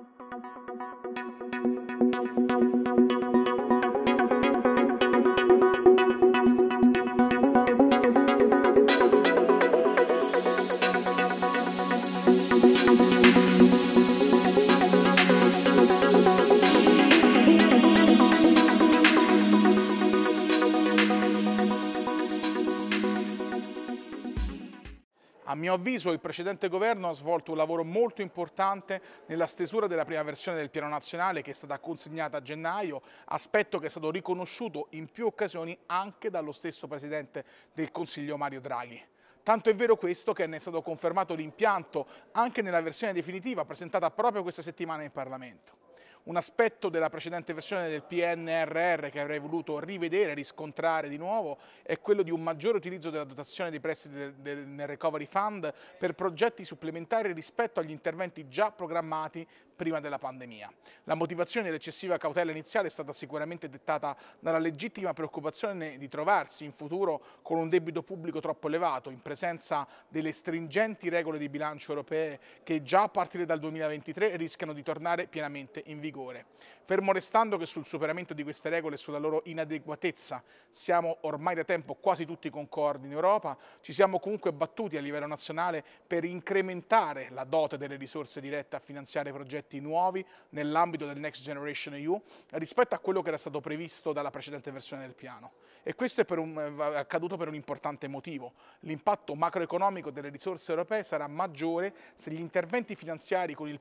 A mio avviso il precedente governo ha svolto un lavoro molto importante nella stesura della prima versione del piano nazionale che è stata consegnata a gennaio, aspetto che è stato riconosciuto in più occasioni anche dallo stesso Presidente del Consiglio Mario Draghi. Tanto è vero questo che ne è stato confermato l'impianto anche nella versione definitiva presentata proprio questa settimana in Parlamento. Un aspetto della precedente versione del PNRR che avrei voluto rivedere e riscontrare di nuovo è quello di un maggiore utilizzo della dotazione dei prestiti nel Recovery Fund per progetti supplementari rispetto agli interventi già programmati prima della pandemia. La motivazione dell'eccessiva cautela iniziale è stata sicuramente dettata dalla legittima preoccupazione di trovarsi in futuro con un debito pubblico troppo elevato in presenza delle stringenti regole di bilancio europee che già a partire dal 2023 rischiano di tornare pienamente in vigore. Fermo restando che sul superamento di queste regole e sulla loro inadeguatezza siamo ormai da tempo quasi tutti concordi in Europa, ci siamo comunque battuti a livello nazionale per incrementare la dote delle risorse dirette a finanziare progetti nuovi nell'ambito del Next Generation EU rispetto a quello che era stato previsto dalla precedente versione del piano. E questo è accaduto per un importante motivo. L'impatto macroeconomico delle risorse europee sarà maggiore se gli interventi finanziari con il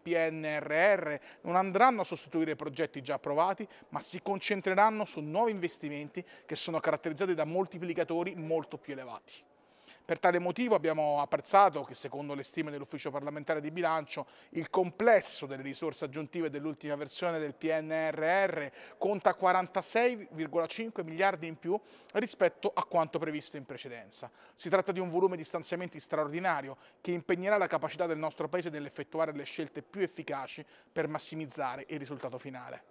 PNRR non andranno a sostituire progetti già approvati, ma si concentreranno su nuovi investimenti che sono caratterizzati da moltiplicatori molto più elevati. Per tale motivo abbiamo apprezzato che, secondo le stime dell'Ufficio parlamentare di bilancio, il complesso delle risorse aggiuntive dell'ultima versione del PNRR conta 46,5 miliardi in più rispetto a quanto previsto in precedenza. Si tratta di un volume di stanziamenti straordinario che impegnerà la capacità del nostro Paese nell'effettuare le scelte più efficaci per massimizzare il risultato finale.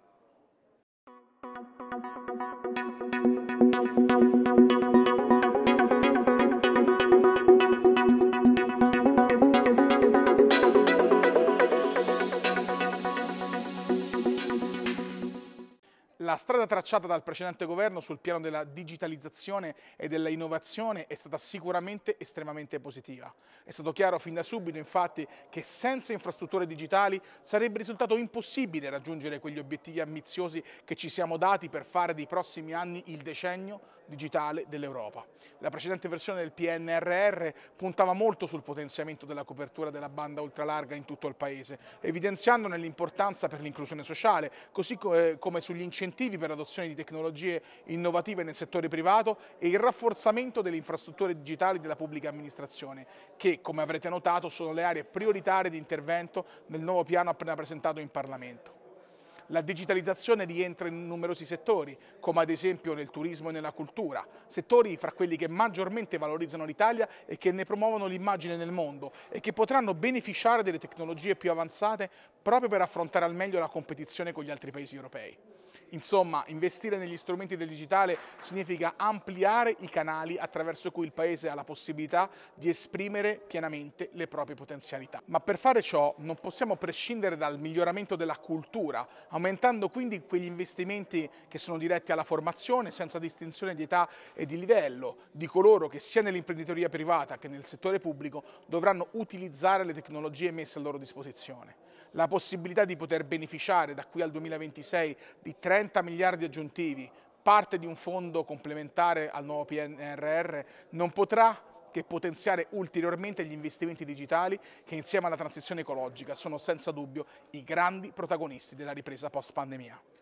La strada tracciata dal precedente governo sul piano della digitalizzazione e della innovazione è stata sicuramente estremamente positiva. È stato chiaro fin da subito, infatti, che senza infrastrutture digitali sarebbe risultato impossibile raggiungere quegli obiettivi ambiziosi che ci siamo dati per fare dei prossimi anni il decennio digitale dell'Europa. La precedente versione del PNRR puntava molto sul potenziamento della copertura della banda ultralarga in tutto il Paese, evidenziandone l'importanza per l'inclusione sociale, così come sugli incentivi per l'adozione di tecnologie innovative nel settore privato e il rafforzamento delle infrastrutture digitali della pubblica amministrazione, che, come avrete notato, sono le aree prioritarie di intervento nel nuovo piano appena presentato in Parlamento. La digitalizzazione rientra in numerosi settori, come ad esempio nel turismo e nella cultura, settori fra quelli che maggiormente valorizzano l'Italia e che ne promuovono l'immagine nel mondo e che potranno beneficiare delle tecnologie più avanzate proprio per affrontare al meglio la competizione con gli altri paesi europei. Insomma, investire negli strumenti del digitale significa ampliare i canali attraverso cui il Paese ha la possibilità di esprimere pienamente le proprie potenzialità. Ma per fare ciò non possiamo prescindere dal miglioramento della cultura, aumentando quindi quegli investimenti che sono diretti alla formazione senza distinzione di età e di livello di coloro che sia nell'imprenditoria privata che nel settore pubblico dovranno utilizzare le tecnologie messe a loro disposizione. La possibilità di poter beneficiare da qui al 2026 di 30 miliardi aggiuntivi, parte di un fondo complementare al nuovo PNRR, non potrà che potenziare ulteriormente gli investimenti digitali che insieme alla transizione ecologica sono senza dubbio i grandi protagonisti della ripresa post-pandemia.